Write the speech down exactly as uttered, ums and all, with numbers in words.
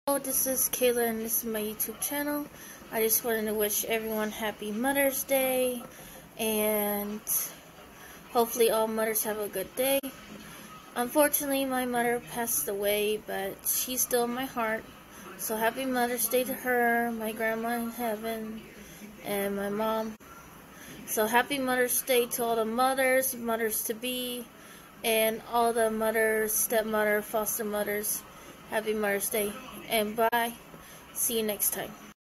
Hello, this is Kayla and this is my YouTube channel. I just wanted to wish everyone happy Mother's Day and hopefully all mothers have a good day. Unfortunately, my mother passed away, but she's still in my heart. So happy Mother's Day to her, my grandma in heaven, and my mom. So happy Mother's Day to all the mothers, mothers to be, and all the mothers, stepmother, foster mothers. Happy Mother's Day, and bye. See you next time.